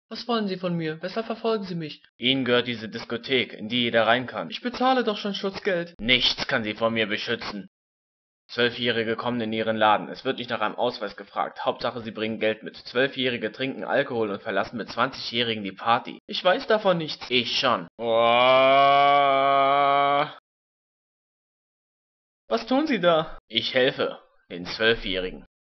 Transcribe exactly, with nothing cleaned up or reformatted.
Was wollen Sie von mir? Weshalb verfolgen Sie mich? Ihnen gehört diese Diskothek, in die jeder rein kann. Ich bezahle doch schon Schutzgeld. Nichts kann Sie vor mir beschützen. Zwölfjährige kommen in Ihren Laden. Es wird nicht nach einem Ausweis gefragt. Hauptsache, Sie bringen Geld mit. Zwölfjährige trinken Alkohol und verlassen mit zwanzigjährigen die Party. Ich weiß davon nichts. Ich schon. Was tun Sie da? Ich helfe den Zwölfjährigen.